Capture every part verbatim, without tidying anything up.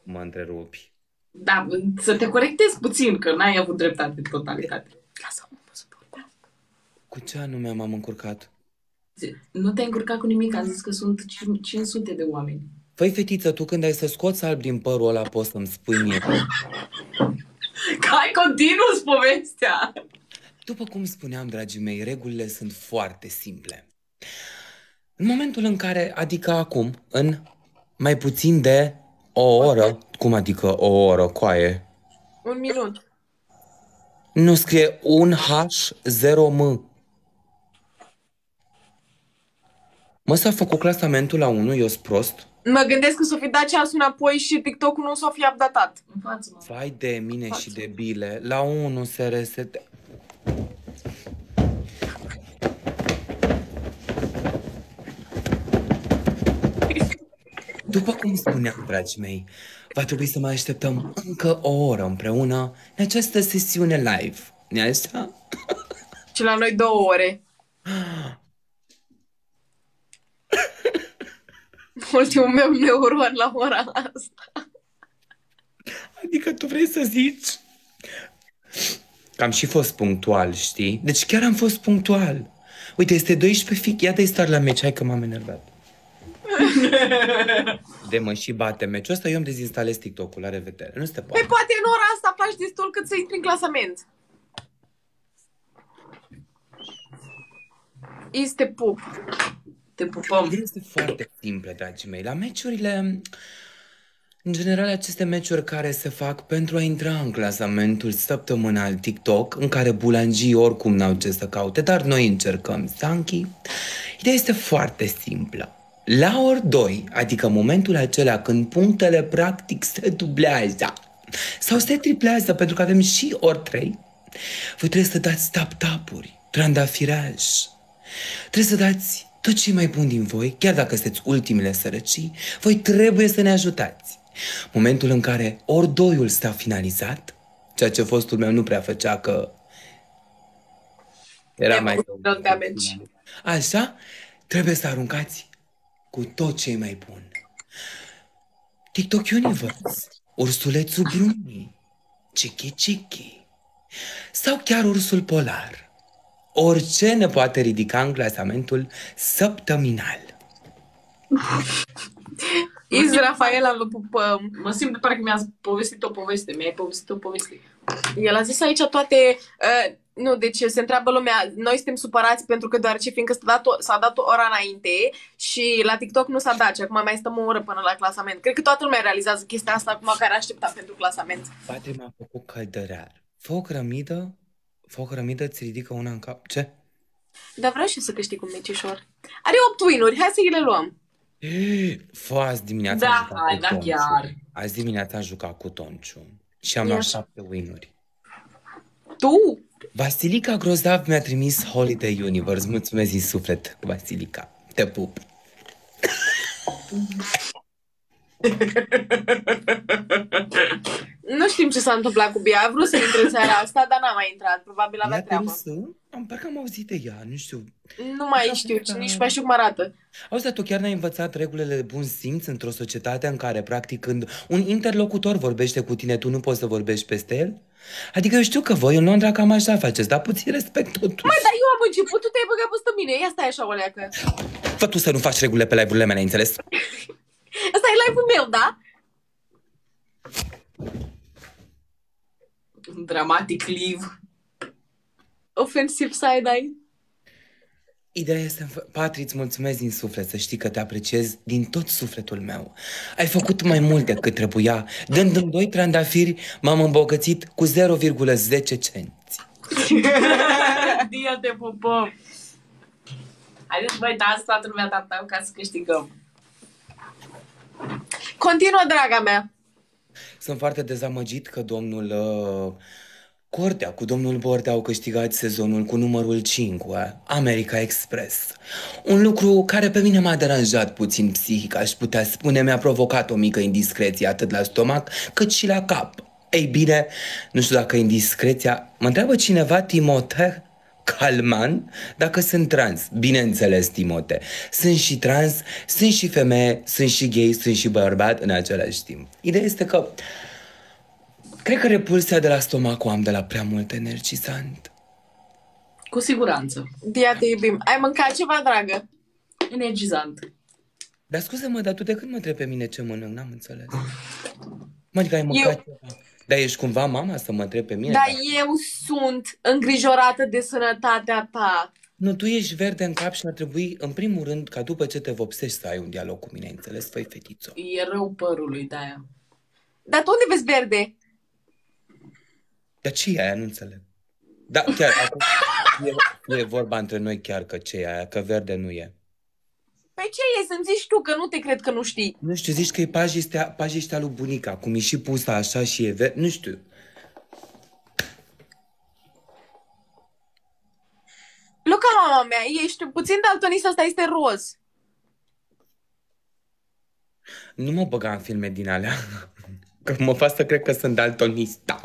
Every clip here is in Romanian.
mă întrerupi. Da, să te corectez puțin, că n-ai avut dreptate în totalitate. Lasă-mă să vorbească. Cu ce anume m-am încurcat? Nu te-ai încurcat cu nimic, am zis că sunt cinci sute de oameni. Păi, fetiță, tu când ai să scoți alb din părul ăla, poți să-mi spui mie. Că ai continuu povestea. După cum spuneam, dragii mei, regulile sunt foarte simple. În momentul în care, adică acum, în mai puțin de o oră, cum adică o oră, coaie? Un minut. Nu scrie un H zero M. Mă, s-a făcut clasamentul la unu, eu sunt prost. Mă gândesc că s-o fi dat ceasul înapoi și TikTok-ul nu s-o fi updatat. Vai de mine și de bile, la unu se resete... După cum spuneam, dragii mei, va trebui să mai așteptăm încă o oră împreună în această sesiune live. Nu-i așa? Și la noi două ore. Ultimul meu neuron la ora asta. Adică tu vrei să zici că am și fost punctual, știi? Deci chiar am fost punctual. Uite, este doisprezece fix, ia de star la meci, hai că m-am enervat. De mă și bate meciul ăsta, eu îmi dezinstalez TikTok-ul, la revedere. Nu se poate. Păi poate în ora asta faci destul cât să intri în clasament. Este pup. Te pupăm. Este foarte simplă, dragii mei. La meciurile, în general, aceste meciuri care se fac pentru a intra în clasamentul săptămânal TikTok, în care bulangii oricum n-au ce să caute, dar noi încercăm, Sanchi. Ideea este foarte simplă. La ori doi, adică momentul acela când punctele practic se dublează sau se triplează, pentru că avem și ori trei, voi trebuie să dați tap-tapuri, trandafiraj. Trebuie să dați tot ce e mai bun din voi, chiar dacă sunteți ultimele sărăcii, voi trebuie să ne ajutați. Momentul în care ori doiul s-a finalizat, ceea ce fostul meu nu prea făcea, că era mai... Așa, trebuie să aruncați cu tot ce e mai bun. TikTok Universe, ursulețul Bruni, Chiki Chiki sau chiar ursul polar. Orice ne poate ridica în clasamentul săptămânal. Iz Rafaela îl pupăm. Mă simt de parcă mi-ați povestit o poveste. Mi-ai povestit o poveste. El a zis aici toate... Uh, nu, deci se întreabă lumea, noi suntem supărați pentru că deoarece fiindcă s-a dat, o, s-a dat o ora înainte și la TikTok nu s-a dat și acum mai stăm o oră până la clasament. Cred că toată lumea realizează chestia asta acum care aștepta pentru clasament. Patri m-a făcut căldărear. Fă o cărămidă, fă o cărămidă, îți ridică una în cap. Ce? Dar vreau și eu să câștig un mecișor. Are opt win-uri, hai să îi le luăm. Fă, azi dimineața da, am jucat hai, cu da, Tonciu. chiar. Azi dimineața am jucat cu Tonciu și am luat șapte win-uri. Tu? Vasilica Grozav mi-a trimis Holiday Universe. Mulțumesc din suflet, Vasilica. Te pup. Nu știm ce s-a întâmplat cu Bia. A vrut să intre în seara asta, dar n-a mai intrat. Probabil avea treabă. Am parcă am auzit de ea, nu știu. Nu mai știu, că... nici mai știu cum arată. Auzi, dar tu chiar n-ai învățat regulile de bun simț într-o societate în care, practic, când un interlocutor vorbește cu tine, tu nu poți să vorbești peste el? Adică eu știu că voi în Londra cam așa faceți, dar puțin respect totuși. Măi, dar eu am început, tu te-ai băgat peste mine. Ia stai așa, oleacă. Fă tu să nu faci regulile pe live-urile mele, înțeles? Asta e live-ul meu, da? Dramatic live. Ofensiv side-eye. Ideea este... Patri, îți mulțumesc din suflet, să știi că te apreciez din tot sufletul meu. Ai făcut mai mult decât trebuia. Dând-mi doi trandafiri, m-am îmbogățit cu zero virgulă zece cenți. Dia, te pupăm. Haideți, băi, dați toată lumea tata ca să câștigăm. Continuă, draga mea. Sunt foarte dezamăgit că domnul uh, Cordea cu domnul Bordea au câștigat sezonul cu numărul cinci, America Express. Un lucru care pe mine m-a deranjat puțin psihic, aș putea spune, mi-a provocat o mică indiscreție atât la stomac cât și la cap. Ei bine, nu știu dacă indiscreția... Mă întreabă cineva, Timoteh, calmant dacă sunt trans. Bineînțeles, Timote. Sunt și trans, sunt și femeie, sunt și gay, sunt și bărbat în același timp. Ideea este că cred că repulsia de la stomac o am de la prea mult energizant. Cu siguranță. Dia, te iubim. Ai mâncat ceva, dragă? Energizant. Dar scuze-mă, dar tu de când mă întrebi pe mine ce mănânc? N-am înțeles. Mă, adică ai mâncat Eu- ceva. Dar ești cumva mama să mă întrebi pe mine? Dar Dar- eu sunt îngrijorată de sănătatea ta. Nu, tu ești verde în cap și ar trebui, în primul rând, ca după ce te vopsești să ai un dialog cu mine, înțeles? Făi, fetițo. E rău părului de-aia. Dar tu unde vezi verde? Dar ce e aia? Nu înțeleg. Da, chiar, acum e, e vorba între noi chiar că ce e aia, că verde nu e. Păi ce e? Să-mi zici tu, că nu te cred că nu știi. Nu știu, zici că e pajiștea, pajiștea lui bunica, cum e și pusă așa și e verde, nu știu. Luca, mama mea, ești puțin daltonist, asta este roz. Nu mă băga în filme din alea, că mă fac să cred că sunt daltonista.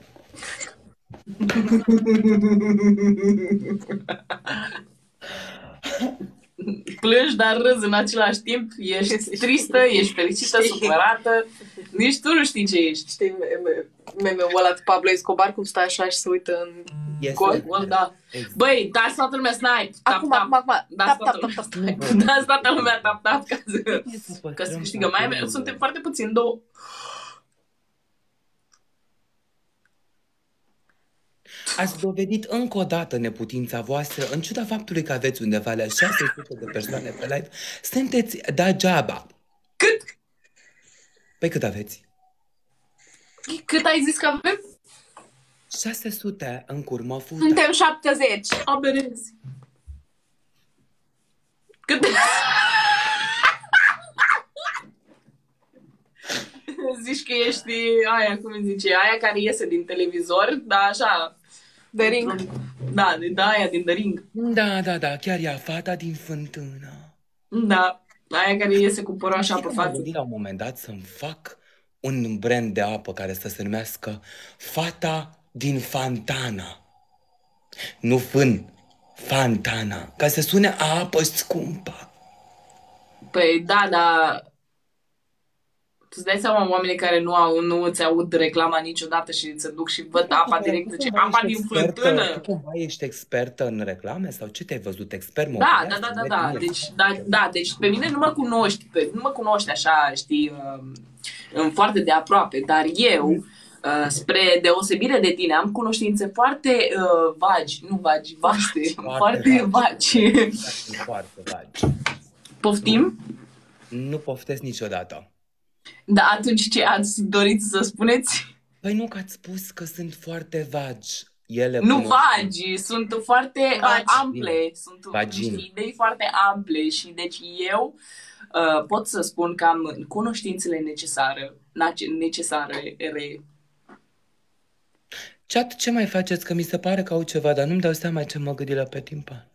Plângi, dar râzi în același timp. Ești tristă, ești fericită, supărată. Nici tu nu știi ce ești. Știi meme-ul ăla cu Pablo Escobar, cum stă așa și se uită în Yes, gol? exact. Da. Exact. Băi, dați toată lumea snipe. Tap, Acum, tap. acum, acum. Dați Tap, tap, toată tap, tap. lumea. Dați toată lumea tap, tap. Ca să, ca să câștigă. Mai suntem foarte puțini, două. Ați dovedit încă o dată neputința voastră, în ciuda faptului că aveți undeva la șase sute de persoane pe live, sunteți degeaba. Cât? Păi cât aveți? Cât ai zis că avem? șase sute în curmă fută. Suntem șaptezeci. Aberezi. Cât? Zici că ești aia, cum îi zice, aia care iese din televizor, dar așa... De ring. Da, de da, aia din The Ring. Da, da, da, chiar ea, fata din fântână. Da, aia care iese cu părul așa Știi pe că m-am față. gândit la un moment dat să-mi fac un brand de apă care să se numească Fata din Fantana. Nu fân, Fantana, ca să sune a apă scumpă. Păi da, dar... Tu îți dai seama oamenii care nu au, nu îți aud reclama niciodată și se duc și văd apa direct, zice, apa din fântână. Tu cumva ești expertă în reclame sau ce te-ai văzut? Expert Da, da, mobiliar? da, da, da. Deci, da, da, deci pe mine nu mă cunoști, pe, nu mă cunoști așa, știi, um, foarte de aproape, dar eu, uh, spre deosebire de tine, am cunoștințe foarte uh, vagi, nu vagi, vaste, Foarte foarte vagi. vagi. Foarte vagi. Poftim? Nu poftesc niciodată. Da, atunci ce ați dorit să spuneți? Păi nu că ați spus că sunt foarte vagi. Ele Nu cunosc- vagi, sunt foarte uh, Vagi. ample, sunt Vagini. niște idei foarte ample și deci eu uh, pot să spun că am cunoștințele necesare, nace- necesare, re, Chat, ce mai faceți? Că mi se pare că au ceva, dar nu-mi dau seama ce mă gândi la pe timpan.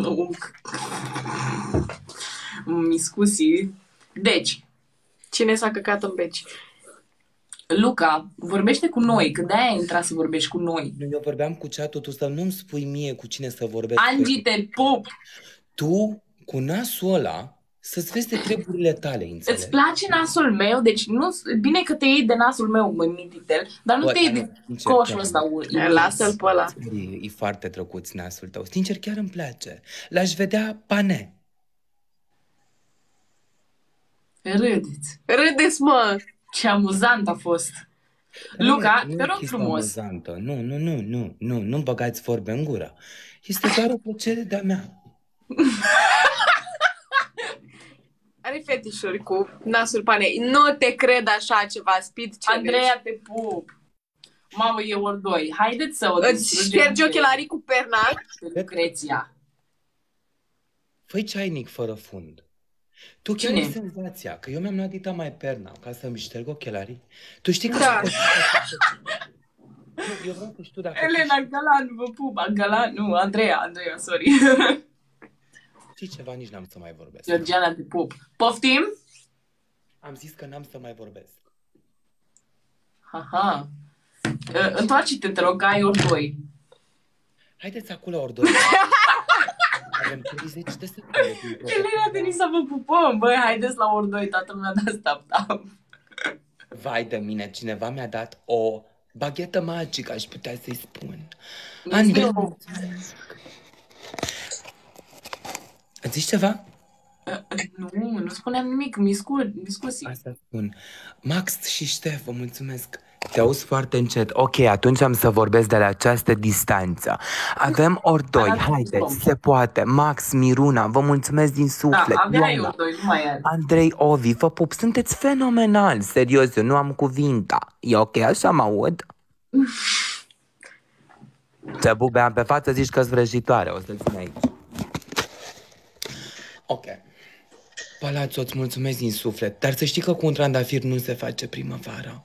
miscusii. Deci, Cine s-a căcat în beci? Luca, vorbește cu noi, că de-aia ai intrat să vorbești cu noi. Eu vorbeam cu chat-ul, tu să nu-mi spui mie cu cine să vorbesc. Angie, te pup! Tu, cu nasul ăla, să-ți vezi de treburile tale, înțelegi? Îți place nasul meu? Deci nu, bine că te iei de nasul meu, mă mititel, dar nu Bă, te iei dar de sincer, coșul chiar ăsta. nu. imens. Lasă-l pe ăla. E, e foarte drăguț nasul tău. Sincer, chiar îmi place. L-aș vedea pane. Râdeți. Râdeți, mă! Ce amuzant a fost. Luca, Nu e te rog chestia frumos. amuzantă. Nu, nu, nu, nu, nu, nu băgați vorbe în gură. Este doar o plăcere de-a mea. Are fetișuri cu nasul panei. Nu te cred așa ceva, speed challenge. Andreea, te pup. Mamă, e ori doi. Haideți să o Îți distrugem ștergi pe- ochelarii cu pernac. pe Lucreția. Făi ceainic fără fund. Tu chiar Cine? ai senzația că eu mi-am luat dita mai perna ca să-mi șterg ochelarii. Tu știi că... Da. Nu, eu vreau să știu dacă... Elena Galan, vă pup. Galan, nu, Andreea, Andreea, sorry. Știi ceva, nici n-am să mai vorbesc. Georgiana, te pup. Poftim? Am zis că n-am să mai vorbesc. Aha. Uh, Întoarce-te, te rog, că ai ori doi. Haideți acolo ori doi. Avem treizeci de secunde. Elena, Denisa, vă pupăm. Băi, haideți la ori doi, toată lumea dat stop-tap. Vai de mine, cineva mi-a dat o baghetă magică, aș putea să-i spun. Nici Andrei, eu. mulțumesc. Zici ceva? Nu, nu spuneam nimic, mi scur, mi scusi. Asta spun. Max și Ștef, vă mulțumesc. Te auzi foarte încet. Ok, atunci am să vorbesc de la această distanță. Avem ori doi, Arată haideți, cum. se poate. Max, Miruna, vă mulțumesc din Da, suflet. aveai Ioana, ori doi, nu mai ai. Andrei, Ovi, vă pup, sunteți fenomenal. Serios, eu nu am cuvinta. E ok, așa mă aud? Ce bubeam pe față, zici că-s vrăjitoare. O să-ți țin aici. Ok. Palazzo, îți mulțumesc din suflet, dar să știi că cu un trandafir nu se face primăvara.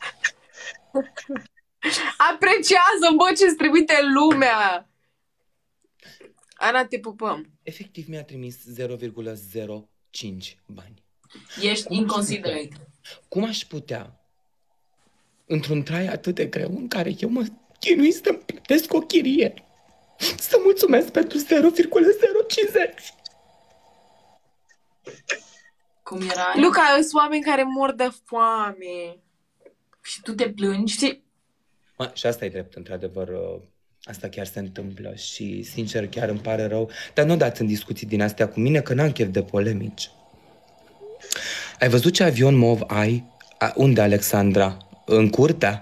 Apreciază, bă, ce-ți trimite lumea! Ana, te pupăm. Efectiv mi-a trimis zero virgulă zero cinci bani. Ești inconsiderate. Cum aș putea, într-un trai atât de greu în care eu mă chinui să-mi plătesc o chirie, să mulțumesc pentru zero virgulă zero cincizeci? Cum erai? Luca, sunt oameni care mor de foame. Și tu te plângi? Știi? Ma, și asta e drept, într-adevăr, uh, asta chiar se întâmplă și, sincer, chiar îmi pare rău. Dar nu dați în discuții din astea cu mine, că n-am chef de polemici. Ai văzut ce avion mov ai? A, unde, Alexandra? În curtea?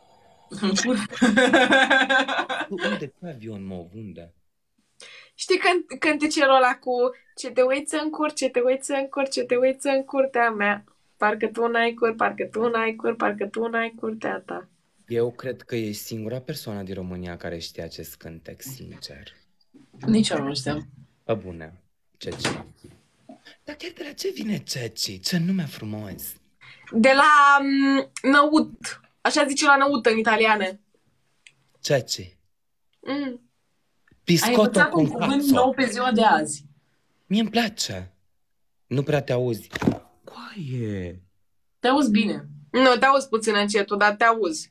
Unde? Ce avion mov? Unde? Știi când, cântecelul ăla cu ce te uiți în cur, ce te uiți în cur, ce te uiți în curtea mea. Parcă tu n-ai cur, parcă tu n-ai cur, parcă tu n-ai curtea ta. Eu cred că ești singura persoană din România care știe acest cântec, sincer. Nici eu nu știu. Pe bune, Ceci. Dar chiar de la ce vine Ceci? Ce nume frumos! De la um, năut. Așa zice la năut în italiană. Ceci. Mm. Ai Piscotto învățat con un cuvânt cazzo. nou pe ziua de azi. Mie îmi place. Nu prea te auzi. Coaie. Te auzi bine. Nu, te auzi puțin încetul, dar te auzi.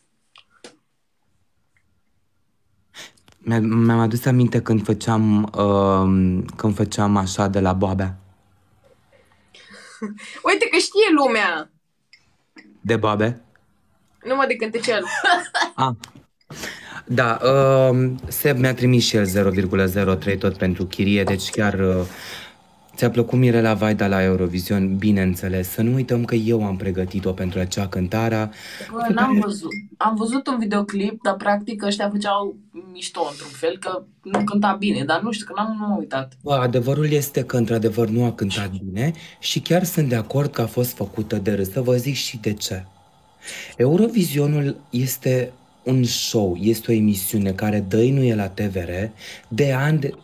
Mi-a- Mi-am adus aminte când făceam, uh, când făceam așa de la Boabea. Uite că știe lumea. De Boabe? Numai de cântecel. Ah. Da, uh, Seb mi-a trimis și el zero virgulă zero trei tot pentru chirie, deci chiar uh, ți-a plăcut Mirela Vaida la Eurovision, bineînțeles. Să nu uităm că eu am pregătit-o pentru acea cântare. Bă, n-am văzut. Am văzut un videoclip, dar practic ăștia făceau mișto într-un fel, că nu cânta bine, dar nu știu, că n-am nu m-am uitat. Bă, adevărul este că într-adevăr nu a cântat bine și chiar sunt de acord că a fost făcută de râs. Să vă zic și de ce. Eurovisionul este un show, este o emisiune care dăinuie la T V R de ani de,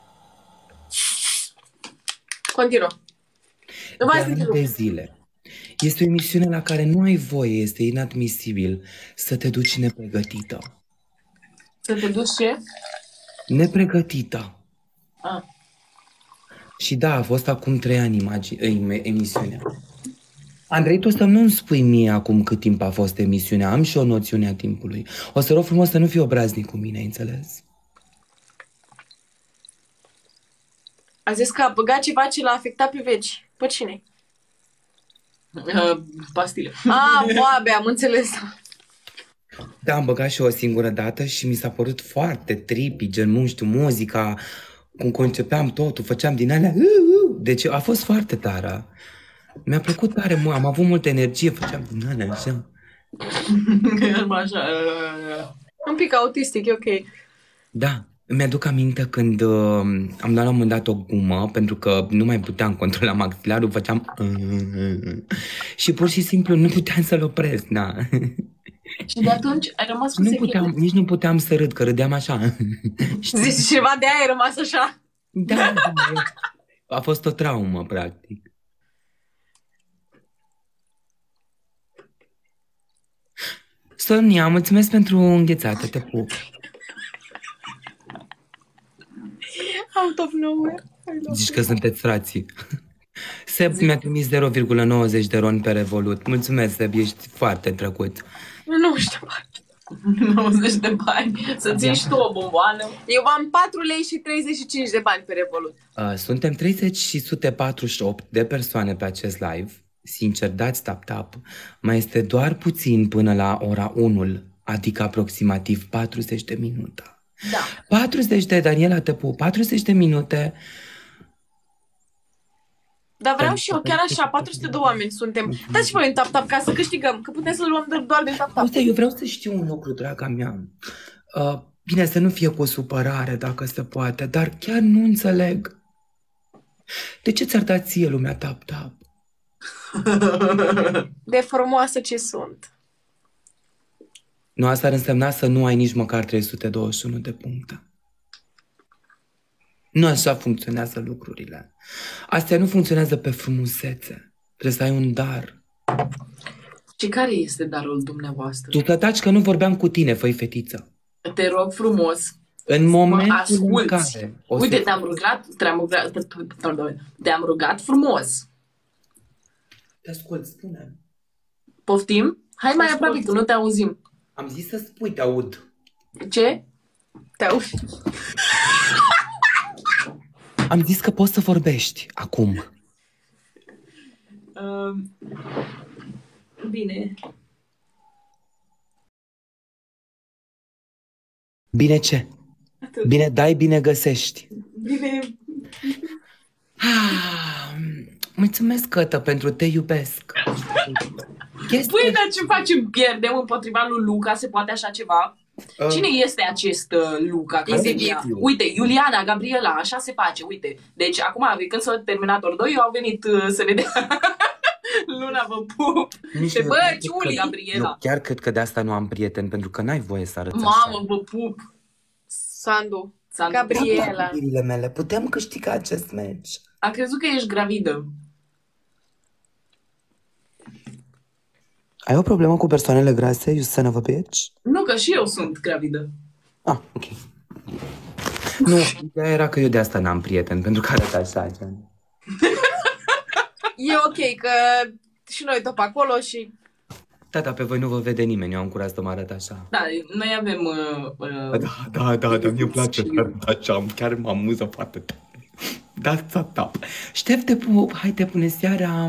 Continuă. Nu de, mai ani zic de zile. Este o emisiune la care nu ai voie, este inadmisibil să te duci nepregătită. Să te duci ce? Nepregătită. Ah. Și da, a fost acum trei ani imagi- em- emisiunea. Andrei, tu să nu-mi spui mie acum cât timp a fost emisiunea. Am și o noțiune a timpului. O să rog frumos să nu fii obraznic cu mine, înțeles? A zis că a băgat ceva ce l-a afectat pe veci. Pe cine? Uh, pastile. Ah, boabe, am înțeles. Da, am băgat și o singură dată și mi s-a părut foarte trippy, gen, nu știu, muzica, cum concepeam totul, făceam din alea. Deci a fost foarte tare. Mi-a plăcut tare mult, am avut multă energie, făceam din alea așa. Așa. Un pic autistic, e ok. Da, mi-aduc aminte când uh, am dat la un moment dat o gumă, pentru că nu mai puteam controla maxilarul, făceam și pur și simplu nu puteam să-l opresc, da. Și de atunci ai rămas cu Nu sechele. puteam, nici nu puteam să râd, că râdeam așa. Zici ceva de aia ai rămas așa. Da, da, a fost o traumă, practic. Sonia, mulțumesc pentru înghețată, te pup. Out of nowhere. Zici că sunteți frații. Seb mi-a trimis zero virgulă nouăzeci de ron pe Revolut. Mulțumesc, Seb, ești foarte drăguț. Nu știu. nouăzeci de bani. Să ții și tu o bomboană. Eu am patru lei și treizeci și cinci de bani pe Revolut. Uh, suntem treizeci și o sută patruzeci și opt de persoane pe acest live. Sincer, dați tap-tap. Mai este doar puțin până la ora unu, adică aproximativ patruzeci de minute. Da. patruzeci de, Daniela Tăpu, patruzeci de minute. Dar vreau și eu, chiar așa, patru sute de oameni suntem. Dați și voi un tap-tap ca să câștigăm, că putem să luăm doar din tap-tap. Uite, eu vreau să știu un lucru, draga mea. Uh, bine, să nu fie cu o supărare, dacă se poate, dar chiar nu înțeleg. De ce ți-ar da ție lumea tap-tap? De frumoasă ce sunt. Nu, asta ar însemna să nu ai nici măcar trei sute douăzeci și unu de puncte. Nu așa funcționează lucrurile. Astea nu funcționează pe frumusețe. Trebuie să ai un dar. Și care este darul dumneavoastră? Tu te taci că nu vorbeam cu tine, făi fetiță. Te rog frumos. În momentul în asculți. care... o Uite, să- te-am rugat, te-am rugat, te-am rugat frumos. Te ascult, spune. Poftim? Hai mai Ascult. aproape, că nu te auzim. Am zis să spui, te aud. Ce? Te auzi? Am zis că poți să vorbești acum. Uh, bine. Bine ce? Atât. Bine dai, bine găsești. Bine. Ah, mulțumesc, Cătă, pentru te iubesc. Chestia... Păi, dar ce facem? Pierdem împotriva lui Luca? Se poate așa ceva? Uh, Cine este acest uh, Luca? Că Este se- viu. Uite, Iuliana, Gabriela, așa se face, uite. Deci, acum, când s-a terminat ori doi, eu au venit uh, să ne dea... Luna, vă pup! nu știu, Te bă, eu cred Ciuli, că- Gabriela. Eu chiar cred că de asta nu am prieteni, pentru că n-ai voie să arăți Mamă, așa. vă pup! Sandu. Sandu. Gabriela. Iubirile mele, putem câștiga acest meci. A crezut că ești gravidă. Ai o problemă cu persoanele grase, you son of a bitch? Nu, că și eu sunt gravidă. Ah, ok. Nu, ideea era că eu de asta n-am prieteni, pentru că arăt așa, gen. E ok că și noi tot pe acolo și... Da, da, pe voi nu vă vede nimeni, eu am curaj să mă arăt așa. Da, noi avem... Uh, uh, Da, da, da, da, mi-e place să arăt așa, chiar mă amuză foarte tare. Da, tap. Ștef, te pup, hai, te pune seara.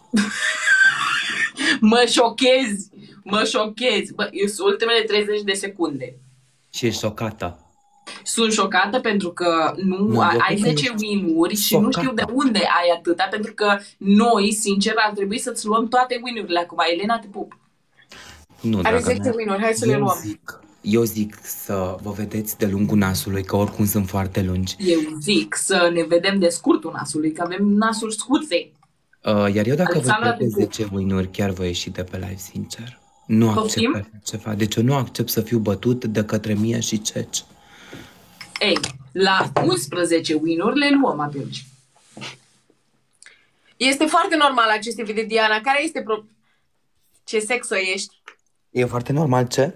Mă șochezi! Mă șochezi! Bă, eu sunt ultimele treizeci de secunde. Și ești șocată. Sunt șocată pentru că nu, Nu, ai, eu ai cred că zece ești win-uri și nu știu șocată. de unde ai atâta, pentru că noi, sincer, ar trebui să-ți luăm toate win-urile acum. Elena, te pup! Nu, Are draga zece mea. win-uri, hai să le Eu luăm. zic, eu zic să vă vedeți de lungul nasului, că oricum sunt foarte lungi. Eu zic să ne vedem de scurtul nasului, că avem nasuri scurte. Uh, iar eu dacă Alexandra, văd de te pup. zece win-uri, chiar voi ieși de pe live, sincer. Nu Poftim? accept așa ceva. Deci eu nu accept să fiu bătut de către Mia și Ceci. Ei, la unsprezece win-uri le luăm atunci. Este foarte normal aceste video, Diana. Care este pro... Ce sexă ești? E foarte normal, ce?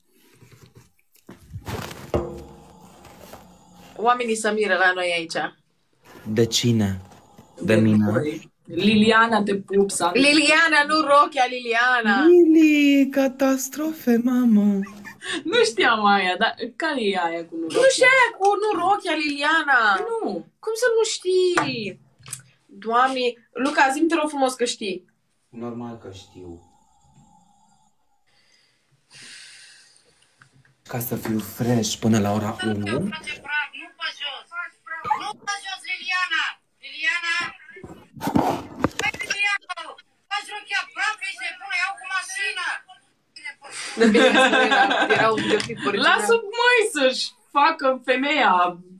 Oamenii să miră la noi aici. De cine? De mine? voi. Liliana, te pup, Sandu. Liliana, nu Rochia, Liliana. Lili, catastrofe, mamă. Nu știam aia, dar care e aia cu nu? Nu știu aia cu nu Rochia, Liliana. Nu. Cum să nu știi? Doamne, Luca, zi-mi te rog frumos că știi. Normal că știu. Ca să fiu fresh până la ora unu. Nu pe jos! Nu pe jos, Liliana! Liliana! Hai, Liliana! Faci rochia praf, ești nebună, iau cu mașina! De bine, erau videoclipuri. Lasă măi să-și facă femeia